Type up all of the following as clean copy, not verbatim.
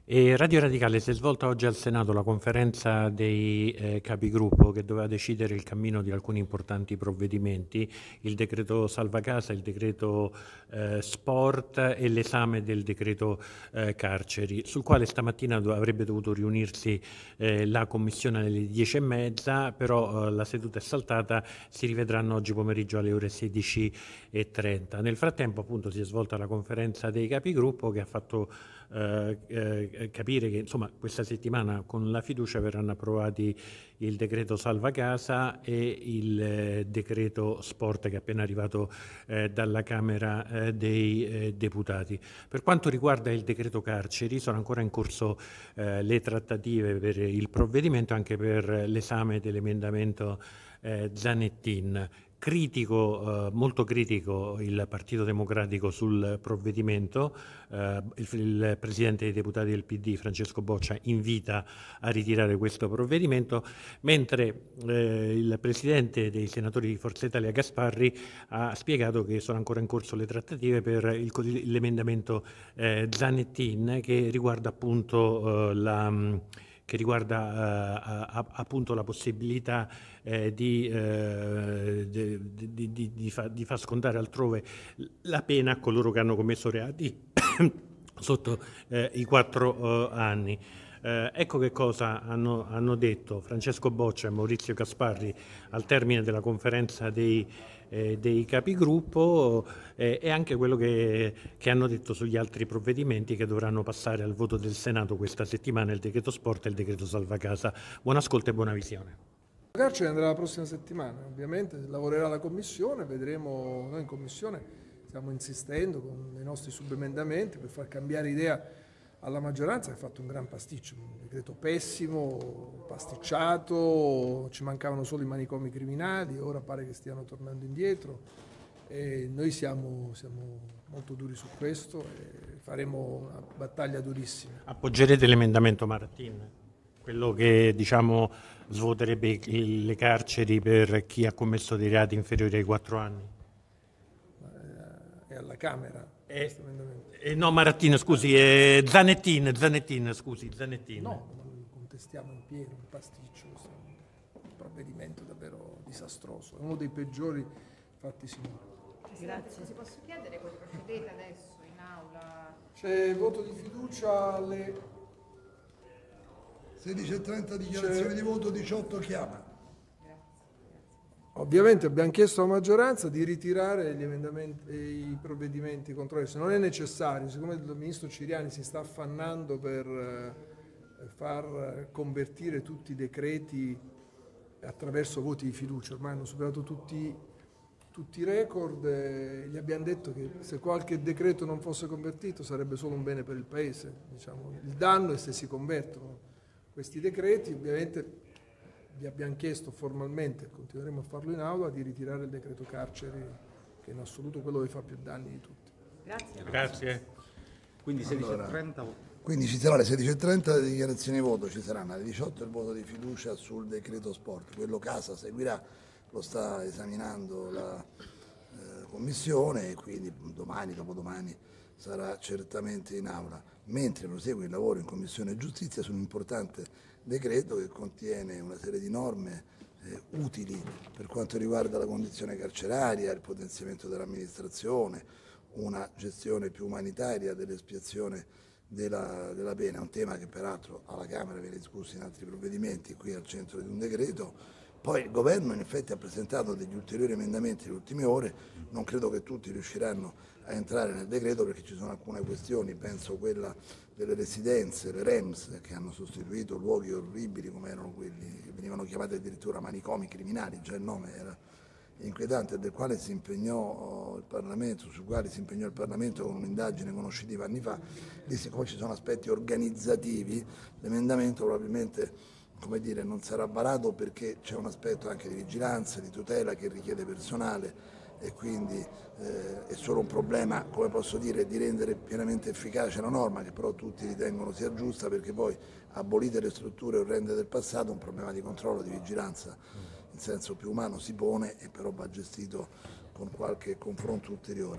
E Radio Radicale si è svolta oggi al Senato la conferenza dei capigruppo che doveva decidere il cammino di alcuni importanti provvedimenti, il decreto salva casa, il decreto sport e l'esame del decreto carceri, sul quale stamattina avrebbe dovuto riunirsi la commissione alle 10:30, però la seduta è saltata, si rivedranno oggi pomeriggio alle ore 16:30. Nel frattempo appunto si è svolta la conferenza dei capigruppo che ha fatto capire che insomma questa settimana con la fiducia verranno approvati il decreto salva casa e il decreto sport che è appena arrivato dalla Camera dei Deputati. Per quanto riguarda il decreto carceri sono ancora in corso le trattative per il provvedimento, anche per l'esame dell'emendamento Zanettin. Molto critico il Partito Democratico sul provvedimento. Il Presidente dei Deputati del PD, Francesco Boccia, invita a ritirare questo provvedimento, mentre il Presidente dei Senatori di Forza Italia, Gasparri, ha spiegato che sono ancora in corso le trattative per l'emendamento Zanettin che riguarda appunto appunto la possibilità di far scontare altrove la pena a coloro che hanno commesso reati sotto i 4 anni. Ecco che cosa hanno detto Francesco Boccia e Maurizio Gasparri al termine della conferenza dei capigruppo e anche quello che hanno detto sugli altri provvedimenti che dovranno passare al voto del Senato questa settimana, il decreto sport e il decreto salva casa. Buon ascolto e buona visione. Il carcere andrà la prossima settimana, ovviamente lavorerà la Commissione, vedremo, noi in Commissione stiamo insistendo con i nostri subemendamenti per far cambiare idea alla maggioranza che ha fatto un gran pasticcio, un decreto pessimo, pasticciato, ci mancavano solo i manicomi criminali, ora pare che stiano tornando indietro e noi siamo molto duri su questo e faremo una battaglia durissima. Appoggerete l'emendamento Martin, quello che diciamo svuoterebbe le carceri per chi ha commesso dei reati inferiori ai 4 anni? È alla Camera questo emendamento. No, Marattino, scusi, Zanettin, scusi, Zanettin. No, non contestiamo in pieno un pasticcio, questo è un provvedimento davvero disastroso, è uno dei peggiori fatti sinora. Grazie. Se posso chiedere come procedete adesso in aula? C'è voto di fiducia alle 16:30 dichiarazione di voto, 18 chiama. Ovviamente abbiamo chiesto alla maggioranza di ritirare gli emendamenti e i provvedimenti controversi. Non è necessario, siccome il ministro Ciriani si sta affannando per far convertire tutti i decreti attraverso voti di fiducia, ormai hanno superato tutti i record, gli abbiamo detto che se qualche decreto non fosse convertito sarebbe solo un bene per il Paese. Diciamo, il danno è se si convertono questi decreti, ovviamente. Vi abbiamo chiesto formalmente, continueremo a farlo in aula, di ritirare il decreto carceri, che in assoluto quello che fa più danni di tutti. Grazie. Grazie. Quindi 16:30. Quindi ci sarà alle 16:30 le dichiarazioni di voto, ci saranno alle 18 il voto di fiducia sul decreto sport. Quello casa seguirà, lo sta esaminando la Commissione e quindi domani, dopodomani sarà certamente in aula. Mentre prosegue il lavoro in Commissione Giustizia su un importante decreto che contiene una serie di norme utili per quanto riguarda la condizione carceraria, il potenziamento dell'amministrazione, una gestione più umanitaria dell'espiazione della pena, un tema che peraltro alla Camera viene discusso in altri provvedimenti, qui al centro di un decreto. Poi il Governo in effetti ha presentato degli ulteriori emendamenti nelle ultime ore, non credo che tutti riusciranno a entrare nel decreto perché ci sono alcune questioni, penso quella delle residenze, le REMS, che hanno sostituito luoghi orribili come erano quelli che venivano chiamati addirittura manicomi criminali, già il nome era inquietante, del quale si impegnò il Parlamento, su quali si impegnò il Parlamento con un'indagine conoscitiva anni fa. Lì, siccome ci sono aspetti organizzativi, l'emendamento probabilmente, come dire, non sarà varato perché c'è un aspetto anche di vigilanza, di tutela che richiede personale e quindi è solo un problema, come posso dire, di rendere pienamente efficace la norma, che però tutti ritengono sia giusta, perché poi abolite le strutture orrende del passato un problema di controllo, di vigilanza in senso più umano si pone e però va gestito con qualche confronto ulteriore.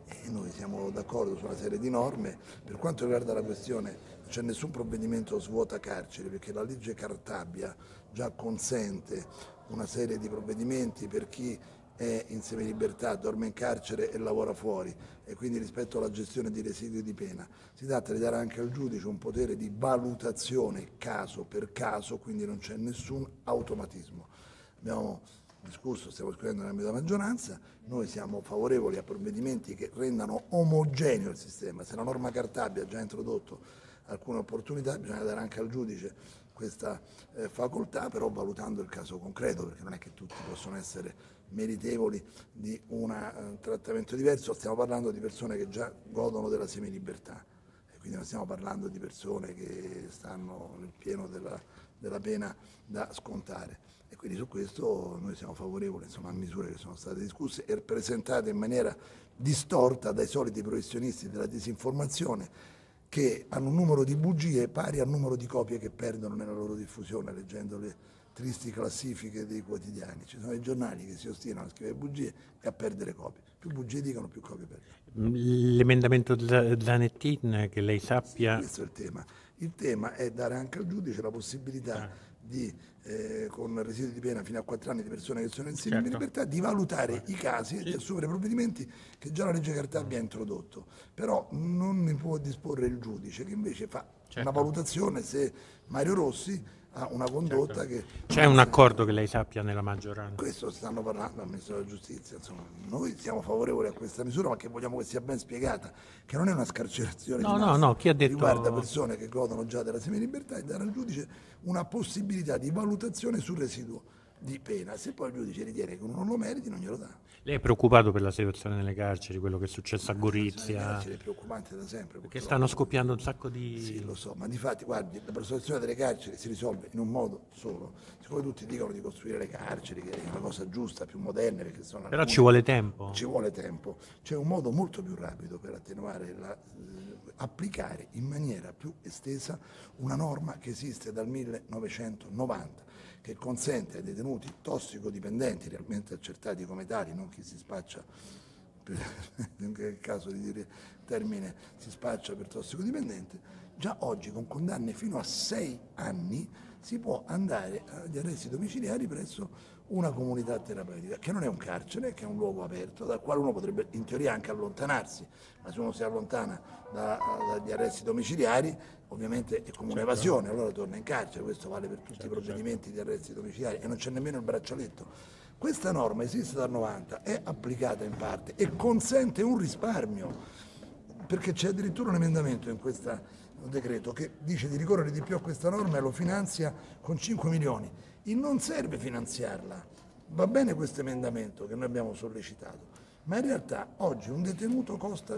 e noi siamo d'accordo su una serie di norme. Per quanto riguarda la questione, non c'è nessun provvedimento svuota carceri, perché la legge Cartabia già consente una serie di provvedimenti per chi è in semilibertà, dorme in carcere e lavora fuori, e quindi rispetto alla gestione di residui di pena. Si tratta di dare anche al giudice un potere di valutazione caso per caso, quindi non c'è nessun automatismo. Abbiamo discusso, stiamo discutendo nell'ambito della maggioranza, noi siamo favorevoli a provvedimenti che rendano omogeneo il sistema. Se la norma Cartabia ha già introdotto alcune opportunità, bisogna dare anche al giudice questa facoltà, però valutando il caso concreto, perché non è che tutti possono essere meritevoli di un trattamento diverso. Stiamo parlando di persone che già godono della semilibertà, e quindi non stiamo parlando di persone che stanno nel pieno della pena da scontare. E quindi su questo noi siamo favorevoli, insomma, a misure che sono state discusse e presentate in maniera distorta dai soliti professionisti della disinformazione, che hanno un numero di bugie pari al numero di copie che perdono nella loro diffusione, leggendo le tristi classifiche dei quotidiani. Ci sono dei giornali che si ostinano a scrivere bugie e a perdere copie. Più bugie dicono, più copie perdono. L'emendamento Zanettin, che lei sappia... Sì, questo è il tema. Il tema è dare anche al giudice la possibilità di, con residui di pena fino a 4 anni di persone che sono in semilibertà, di valutare i casi e di assumere provvedimenti che già la legge Cartabia ha introdotto. Però non ne può disporre il giudice, che invece fa una valutazione se Mario Rossi ha una condotta che... C'è un accordo che lei sappia nella maggioranza? Questo stanno parlando al Ministro della Giustizia. Insomma, noi siamo favorevoli a questa misura, ma che vogliamo che sia ben spiegata, che non è una scarcerazione di massa, chi ha detto... riguarda persone che godono già della semilibertà, e dare al giudice una possibilità di valutazione sul residuo di pena. Se poi il giudice ritiene che uno non lo meriti, non glielo dà. Lei è preoccupato per la situazione nelle carceri, quello che è successo a Gorizia? Le carceri è preoccupante da sempre. Perché stanno scoppiando un sacco di... Sì, lo so, ma di fatti, guardi, la situazione delle carceri si risolve in un modo solo. Siccome tutti dicono di costruire le carceri, che è una cosa giusta, più moderne, perché sono... Però ci vuole tempo. Ci vuole tempo. C'è un modo molto più rapido per attenuare applicare in maniera più estesa una norma che esiste dal 1990, che consente ai detenuti tossicodipendenti, realmente accertati come tali, non chi si spaccia, in che caso di dire termine, si spaccia per tossicodipendente, già oggi con condanne fino a 6 anni si può andare agli arresti domiciliari presso una comunità terapeutica, che non è un carcere, che è un luogo aperto dal quale uno potrebbe in teoria anche allontanarsi, ma se uno si allontana dagli arresti domiciliari ovviamente è come un'evasione, allora torna in carcere. Questo vale per tutti i provvedimenti di arresti domiciliari, e non c'è nemmeno il braccialetto. Questa norma esiste dal 90, è applicata in parte e consente un risparmio, perché c'è addirittura un emendamento in questo decreto che dice di ricorrere di più a questa norma e lo finanzia con 5 milioni. E non serve finanziarla, va bene questo emendamento che noi abbiamo sollecitato, ma in realtà oggi un detenuto costa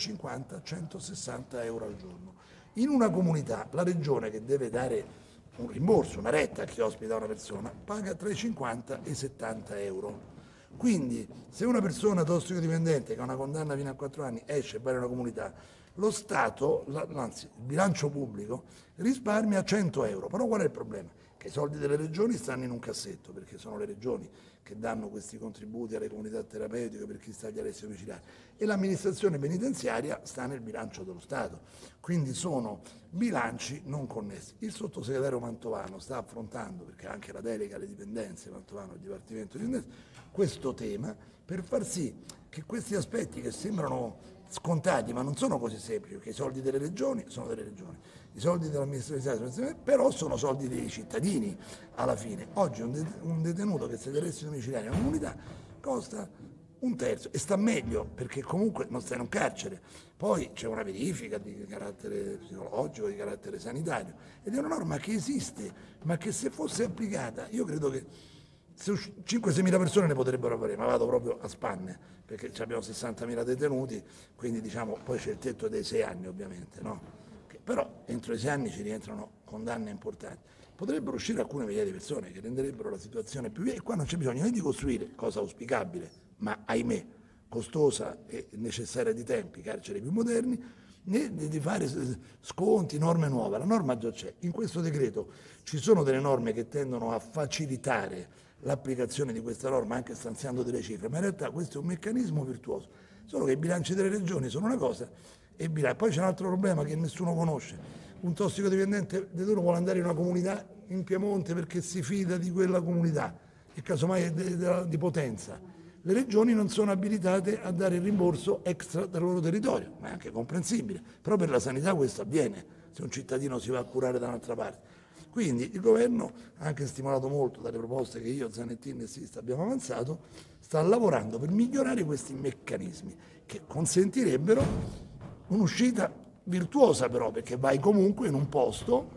150-160 euro al giorno. In una comunità la regione, che deve dare un rimborso, una retta a chi ospita una persona, paga tra i 50 e i 70 euro. Quindi se una persona tossicodipendente che ha una condanna fino a 4 anni esce e va in una comunità, lo Stato, anzi il bilancio pubblico, risparmia 100 euro. Però qual è il problema? Che i soldi delle regioni stanno in un cassetto, perché sono le regioni che danno questi contributi alle comunità terapeutiche per chi sta agli arresti domiciliari, e l'amministrazione penitenziaria sta nel bilancio dello Stato. Quindi sono bilanci non connessi. Il sottosegretario Mantovano sta affrontando, perché ha anche la delega alle dipendenze, Mantovano al Dipartimento di Dipendenze, questo tema per far sì che questi aspetti che sembrano scontati, ma non sono così semplici, perché i soldi delle regioni sono delle regioni, i soldi dell'amministrazione però sono soldi dei cittadini alla fine. Oggi un detenuto che sta agli arresti domiciliari in una comunità costa un terzo e sta meglio, perché comunque non sta in un carcere. Poi c'è una verifica di carattere psicologico, di carattere sanitario, ed è una norma che esiste, ma che se fosse applicata, io credo che 5-6 mila persone ne potrebbero avere, ma vado proprio a spanne, perché abbiamo 60.000 detenuti, quindi diciamo, poi c'è il tetto dei 6 anni ovviamente, no? Però entro i 6 anni ci rientrano condanne importanti. Potrebbero uscire alcune migliaia di persone che renderebbero la situazione più viva, e qua non c'è bisogno né di costruire, cosa auspicabile, ma ahimè costosa e necessaria di tempi, carceri più moderni, né di fare sconti, norme nuove. La norma già c'è. In questo decreto ci sono delle norme che tendono a facilitare l'applicazione di questa norma, anche stanziando delle cifre, ma in realtà questo è un meccanismo virtuoso. solo che i bilanci delle regioni sono una cosa e poi c'è un altro problema che nessuno conosce. Un tossicodipendente di turno vuole andare in una comunità in Piemonte perché si fida di quella comunità e casomai è di Potenza. Le regioni non sono abilitate a dare il rimborso extra dal loro territorio, ma è anche comprensibile, però per la sanità questo avviene se un cittadino si va a curare da un'altra parte. Quindi il governo, anche stimolato molto dalle proposte che io, Zanettin e Sista abbiamo avanzato, sta lavorando per migliorare questi meccanismi che consentirebbero un'uscita virtuosa però, perché vai comunque in un posto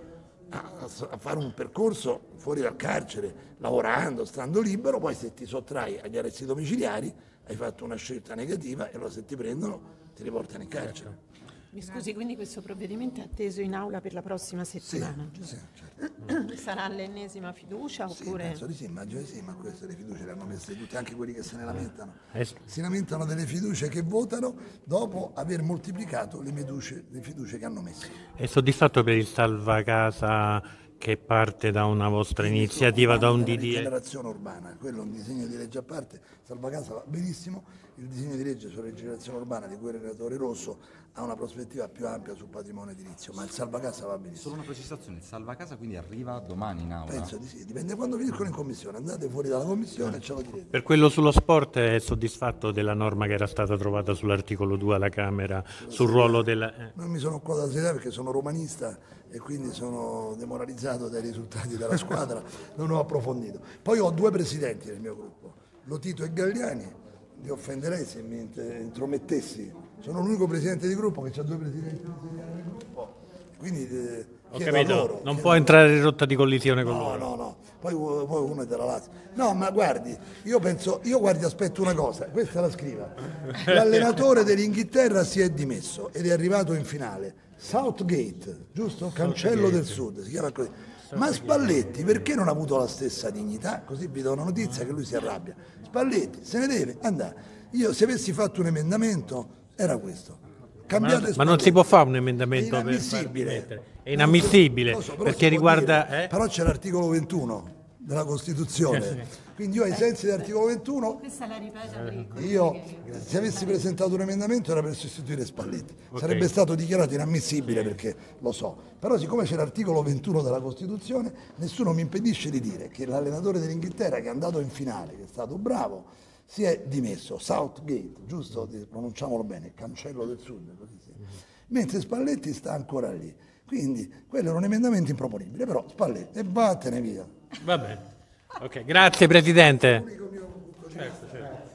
a fare un percorso fuori dal carcere, lavorando, stando libero, poi se ti sottrai agli arresti domiciliari hai fatto una scelta negativa e allora se ti prendono ti riportano in carcere. Mi scusi, quindi questo provvedimento è atteso in aula per la prossima settimana, giusto? Sì, certo. Sarà l'ennesima fiducia oppure? Penso di sì, immagino di sì, ma queste le fiducie le hanno messe tutte, anche quelli che se ne lamentano. Si lamentano delle fiducie che votano dopo aver moltiplicato le fiducie che hanno messo. È soddisfatto per il salva casa che parte da una vostra iniziativa, da un DDE? Rigenerazione urbana, quello è un disegno di legge a parte, salva casa va benissimo, il disegno di legge sulla rigenerazione urbana di cui il relatore Rosso ha una prospettiva più ampia sul patrimonio edilizio, ma il salva casa va benissimo. Solo una precisazione, il salva casa quindi arriva domani in aula? Penso di sì, dipende quando finiscono in commissione, andate fuori dalla commissione e ce lo direte. Per quello sullo sport è soddisfatto della norma che era stata trovata sull'articolo 2 alla Camera sul ruolo della... Non mi sono occupato della serietà perché sono romanista e quindi sono demoralizzato dai risultati della squadra, non ho approfondito. Poi ho 2 presidenti del mio gruppo, Lotito e Galliani, vi offenderei se mi intromettessi, sono l'unico presidente di gruppo che ha 2 presidenti del gruppo, quindi Ho capito, non può entrare in rotta di collisione con loro. No, poi uno è della Lazio. No, ma guardi, io aspetto una cosa, questa la scriva. L'allenatore dell'Inghilterra si è dimesso ed è arrivato in finale. Southgate, giusto? Cancello del Sud, si chiama così. Ma Spalletti perché non ha avuto la stessa dignità? Così vi do una notizia che lui si arrabbia. Spalletti se ne deve andare. Io se avessi fatto un emendamento era questo. Ma non si può fare un emendamento è inammissibile. È inammissibile Lo so, perché riguarda... Però c'è l'articolo 21 della Costituzione. Quindi io ai sensi dell'articolo 21 Questa la ripeta io se avessi presentato un emendamento era per sostituire Spalletti. Sarebbe stato dichiarato inammissibile perché lo so. Però siccome c'è l'articolo 21 della Costituzione, nessuno mi impedisce di dire che l'allenatore dell'Inghilterra che è andato in finale, che è stato bravo, si è dimesso. Southgate, giusto? Pronunciamolo bene, cancello del Sud, così sì. Mentre Spalletti sta ancora lì. Quindi quello era un emendamento improponibile, però Spalletti e vattene via. Va bene. Ok, grazie Presidente. L'unico mio punto di vista.